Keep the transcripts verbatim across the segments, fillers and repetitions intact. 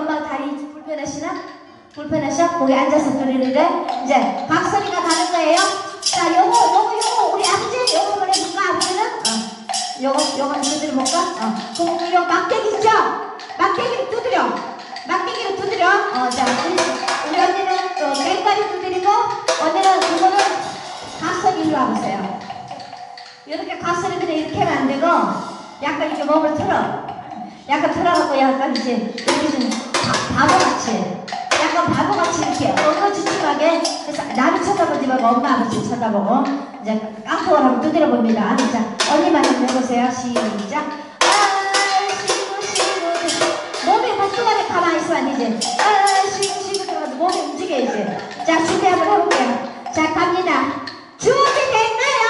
엄마가 다리 불편하시나? 불편하셔? 거기 앉아서 들으는데 이제 박소리가 가는 거예요. 자, 요거 요거 요거 우리 아버지 요거 한번 해볼까? 아버지는? 어. 요거 요거 두드려 볼까? 어. 그럼 요 막대기 있죠? 막대기를 두드려. 막대기를 두드려. 어, 자, 우리, 우리 언니는 어, 맹가리 두드리고 언니는 그거는 각선 일로 와보세요. 이렇게 각선을 그냥 이렇게 하면 안 되고 약간 이렇게 몸을 틀어. 약간 틀어갖고 약간 이제 이렇게 좀 바, 바보같이 약간 바보같이 이렇게 엉거주춤하게 해서 나를 쳐다보지 말고 엄마 아버지 쳐다보고 이제 깡통을 한번 두드려 봅니다. 자, 언니만 한번 해보세요. 시작. 아이고 시고 몸이 한순간에 가만히 있으면 안 되지. 아이고 시고 들어가서 몸이 움직여야지. 자, 준비 한번 해볼게요. 자, 갑니다. 준비됐나요?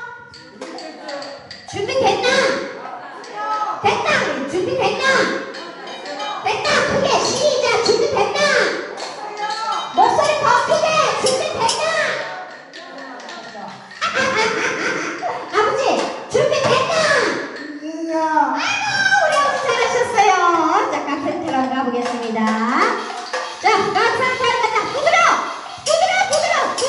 준비됐나? 됐나? 준비됐나? 됐나? 크게 시작! 준비됐나? 목소리 더 크게! 준비됐나? 아버지! 준비됐나? 아이고 우리 아버지 잘하셨어요. 자, 깍센트로 한번 가보겠습니다. 자, 깍센트로 가자. 두드려! 두드려! 두드려!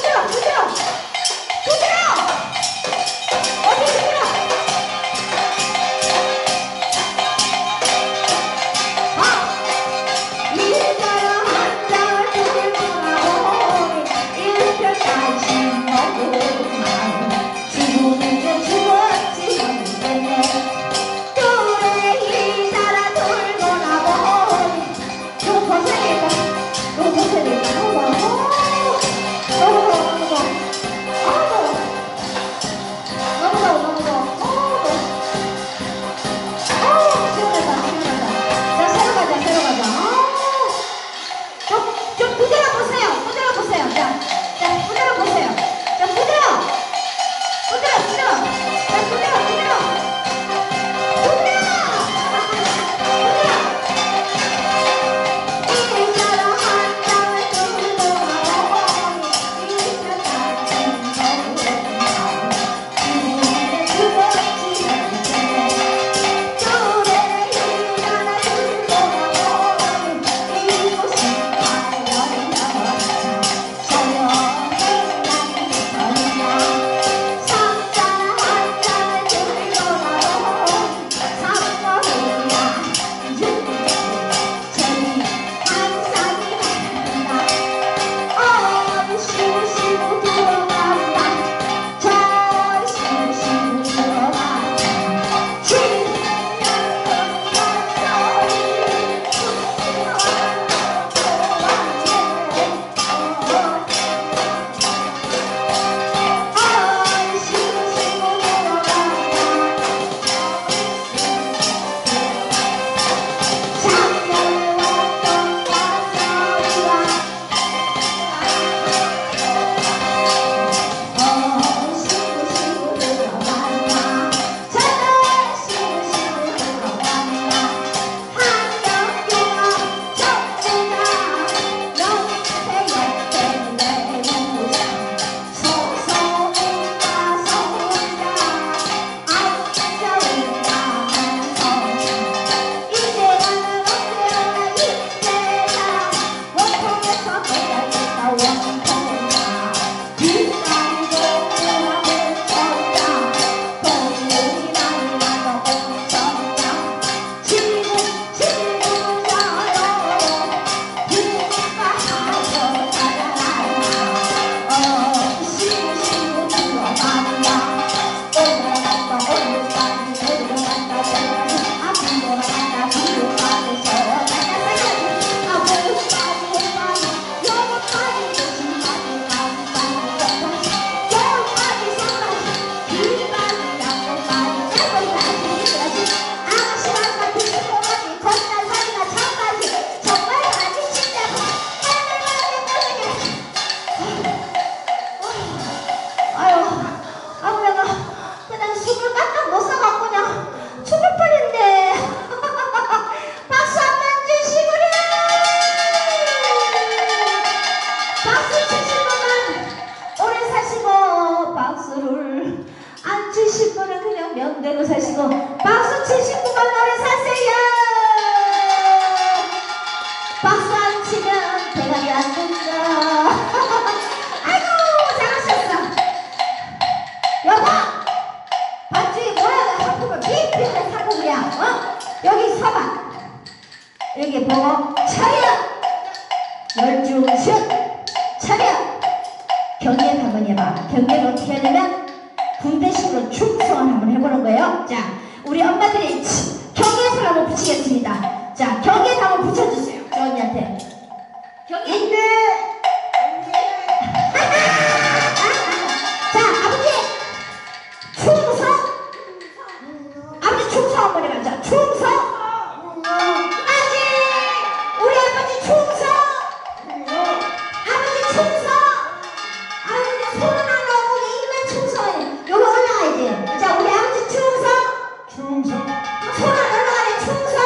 분위기 보고 차렷! 열중슛! 차렷! 경례 한번 해봐. 경례를 어떻게 하냐면 군대식으로 충성을 한번 해보는 거예요. 자, 우리 엄마들이 경례를 한번 붙이겠습니다. 자, 경례 한번 붙여주세요. 저 언니한테. 경례! 자, 아버지! 충성! 아버지 충성 한번 해봐. 자, 충성! 아버지! 우리 아버지 충성! 아버지 충성! 아버지 손은 안 나오고 입만 충성해. 여기 올라가야지. 자, 우리 아버지 충성! 충성. 손 안 올라가네. 충성!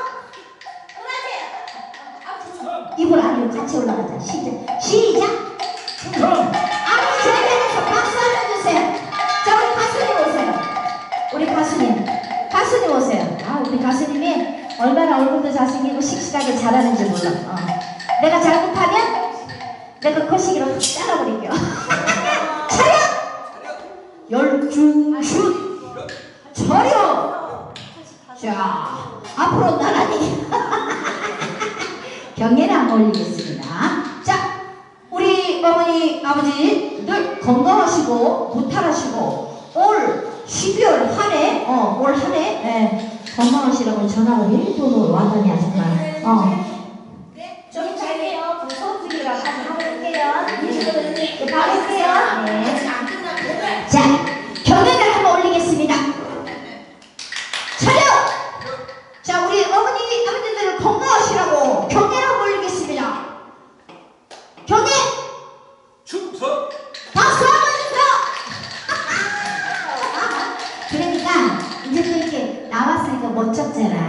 입을 아니고 같이 올라가자. 시작. 시작! 충성. 아버지 저희에게서 박수 한번 주세요. 자, 우리 가수님 오세요. 우리 가수님. 가수님 오세요. 아, 우리 가수님이 얼마나 얼굴도 잘생기고 씩씩하게 잘하는지 몰라. 어. 내가 잘못하면 내가 거시기로 확 잘라버릴게요. 차렷! 열중슛! 차렷! 자, 앞으로 나란히 경례를 한번 올리겠습니다. 자, 우리 어머니, 아버지들 건강하시고 무탈하시고 올 십이월 한 해, 어, 올 한 해, 예, 건강하시라고 전화가 일도로 와다냐 정말. 어. 좀 잘해요. 그 소주기가 같이 가볼게요. 네, 가볼게요. 네. 안 끝나고. 자, 경례를 한번 올리겠습니다. 차렷! 자, 우리 어머니, 아버지들 건강하시라고 경례를 한번 올리겠습니다. 경례! 충성. 박수 한번 주세요! 그러니까 이제 또 이렇게 나왔으니까 멋졌잖아.